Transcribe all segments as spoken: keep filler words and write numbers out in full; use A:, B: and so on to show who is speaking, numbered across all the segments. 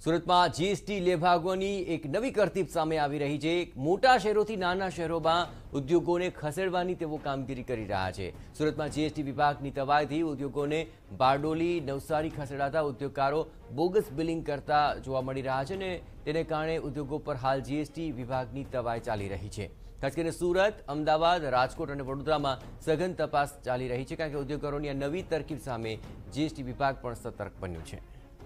A: સુરતમાં જીએસટી લેભાગોની એક નવી કરતીબ સામે આવી રહી છે। મોટા શહેરોથી નાના શહેરોમાં ઉદ્યોગોને ખસેડવાની તેઓ કામગીરી કરી રહ્યા છે। સુરતમાં જીએસટી વિભાગની તવાઈથી ઉદ્યોગોને બારડોલી નવસારી ખસેડાતા ઉદ્યોગકારો બોગસ બિલિંગ કરતા જોવા મળી રહ્યા છે અને તેને કારણે ઉદ્યોગો પર હાલ જીએસટી વિભાગની તવાઈ ચાલી રહી છે। ખાસ કરીને સુરત, અમદાવાદ, રાજકોટ અને વડોદરામાં સઘન તપાસ ચાલી રહી છે કારણ કે ઉદ્યોગકારોની આ નવી તરકીબ સામે જીએસટી વિભાગ પણ સતર્ક બન્યું છે।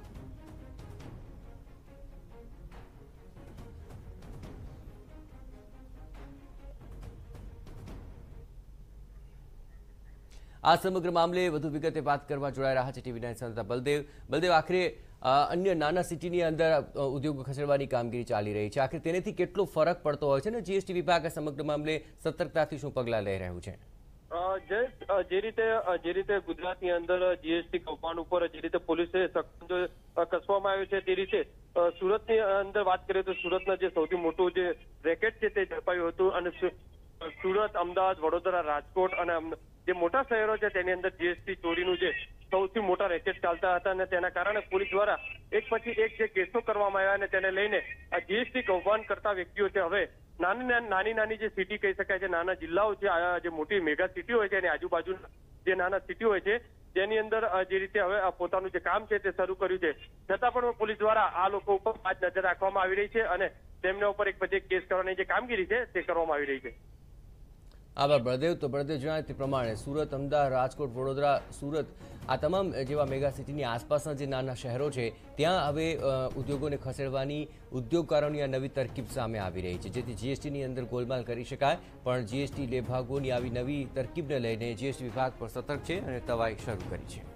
A: આ સમગ્ર મામલે વધુ વિગતે વાત કરવા જોડાઈ રહ્યા છે ટીવી નાઇન સંવાદદાતા બલદેવ બલદેવ આખરે અન્ય નાના સિટીની અંદર ઉદ્યોગો ખસેડવાની કામગીરી ચાલી રહી છે। આખરે તેનાથી કેટલો ફરક પડતો હોય છે ને જીએસટી વિભાગ આ સમગ્ર મામલે સતર્કતાથી શું પગલાં લઈ રહ્યું છે?
B: જે રીતે જે રીતે ગુજરાતની અંદર જીએસટી કૌભાંડ ઉપર જે રીતે પોલીસે કસવામાં આવ્યું છે તે રીતે સુરતની અંદર વાત કરીએ તો સુરતના જે સૌથી મોટું જે રેકેટ છે તે ઝડપાયું હતું અને સુરત, અમદાવાદ, વડોદરા, રાજકોટ અને જે મોટા શહેરો છે તેની અંદર જીએસટી ચોરીનું જે સૌથી મોટા રેકેટ ચાલતા હતા અને તેના કારણે પોલીસ દ્વારા એક પછી એક જે કેસો કરવામાં આવ્યા અને તેને લઈને આ જીએસટી કૌભાંડ કરતા વ્યક્તિઓ છે હવે નાની નાની નાની જે સિટી કહી શકાય છે, નાના જિલ્લાઓ છે, જે મોટી મેગા સિટી હોય છે અને આજુબાજુના જે નાના સિટી હોય છે જેની અંદર જે રીતે હવે પોતાનું જે કામ છે તે શરૂ કર્યું છે, છતાં પણ પોલીસ દ્વારા આ લોકો ઉપર ખાસ નજર રાખવામાં આવી રહી છે અને તેમના ઉપર એક પછી એક કેસ કરવાની જે કામગીરી છે તે કરવામાં આવી રહી છે।
A: આભાર બળદેવ। તો બળદેવ જણાવ્યા તે પ્રમાણે સુરત, અમદાવાદ, રાજકોટ, વડોદરા, સુરત આ તમામ જેવા મેગા સિટીની આસપાસના જે નાના શહેરો છે ત્યાં હવે ઉદ્યોગોને ખસેડવાની ઉદ્યોગકારોની આ નવી તરકીબ સામે આવી રહી છે જેથી જીએસટીની અંદર ગોલમાલ કરી શકાય। પણ જીએસટી લેભાગોની આવી નવી તરકીબને લઈને જીએસટી વિભાગ પર સતર્ક છે અને તવાઈ શરૂ કરી છે।